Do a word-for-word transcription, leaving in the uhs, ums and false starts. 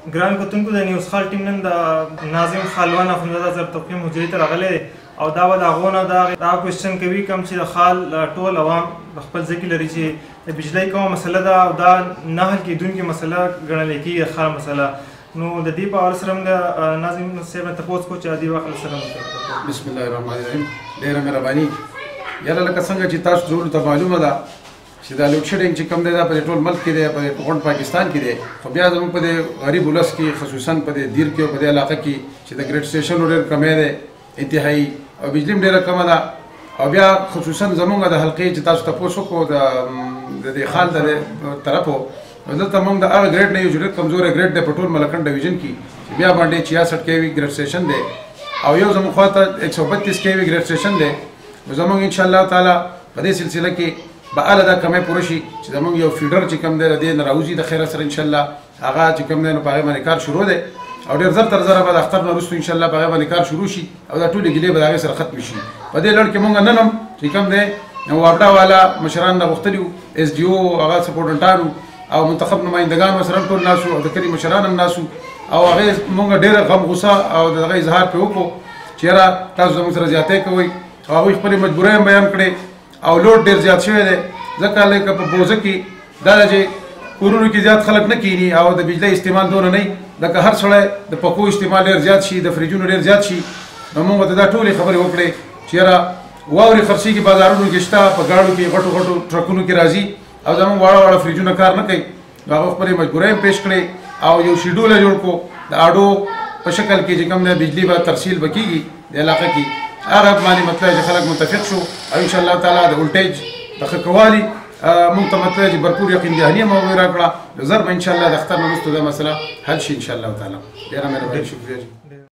ګران کتونکو د نیوز خال ټیم نن د ناظم خالوان افندزاده صاحب تقویم حجرې ته راغلی دی او دا به د هغو نه دا دا کوېسچن کوي کوم چې د خال ټول عوام خپل ځکې لري چې د بجلۍ کومه مسله ده او دا نه حل کېدونکې مسله ګڼلی کېږي د خال مسله. نو د دې په اړه سره هم د ناظم صاحب نه تپوس کوو چې د دې وخت سره هم بسم الله الرحمن الرحیم. ډېره مهرباني. یاره لکه څنګه چې تاسو ټولو ته معلومه ده چې دا لوډ شیډینګ چې کوم دی دا په ټول ملک کې دی، په غونډ پاکستان کې دی، خو بیا زموږ په دې غریب ولس کې خصوصا په دې دیر کې او په دې علاقه کې چې د ګریډ سټیشن ډېر کمی دی انتهایي او بجلي هم ډېره کمه ده او بیا خصوصا زموږ د حلقې چې تاسو تپوس وکړو د دې خال د طرفو دلته موږ د هغه ګریډ نه یو چې ډېر کمزوری ګریډ دی په ټول ملکن ډویژن کې چې بیا باندې چھیاسઠ کې وي ګریډ سټیشن دی او یو زموږ خواته ایک سو بتیس کې وي ګریډ سټیشن دی. زموږ انشاءالله تعالی په دې سلسله کې به اله دا کمی پوره شي چې زموږ یو فیډر چې کوم دی د دې نه راوځي د خیره سره انشاءالله هغه چې کوم دی نو په هغې باندې کار شروع دی او ډېر زر تر زره به د اختر نه وروسته انشاءالله په هغې باندې کار شروع شي او دا ټولې ګیلې به د هغې سره ختمې شي. په دې لړ کې مونږ نن هم چې کوم دی واپډا والا مشران نه غوښتلي وو، ایس ډي او هغه سپورټنټان او منتخب نمایندګان ورسره هم ټول ناست او د کلي مشران هم ناست او هغې مونږ ډېره غم غوسه او د هغه اظهار پرې وکړو چې یاره تاسو زموږ سره زیاتی کوئ او هغوی خپلې مجبورۍ هم بیان کړې او لوډ ډېر زیات شوی دی ځکه لکه په بوزه کې دا ده چې کورونو کې زیات خلک نه کیني او د بجلۍ استعمال دونه نه وي لکه هر سړی د پکو استعمال ډېر زیات شي، د فریجونو ډېر زیات شي. نو موږ ته دا ټولې خبرې وکړې چې یاره واورې خرڅېږي بازارونو کې شته، په ګاډو کې غټو غټو ټرکونو کې راځي او زموږ واړه واړه فریجونه کار نه کوي. نو هغه خپلې مجبورۍ هم پیش کړې او یو شیډول یې جوړ کړو د اډو په شکل کې چې کوم دی بجلي به ترسیل به کېږي د علاقه کې هغه باندې مطلب چې خلک متفق شو او انشاءالله تعالی د ولټیج د ښه کوالي موږ ته مطلب چې بھرپور یقین دهاني هم هغوی راکړه. نو زر به انشاءالله د اختر نه وروسته دا مسله حل شي انشاءالله تعالی. ډېره مهرباني، شکریه.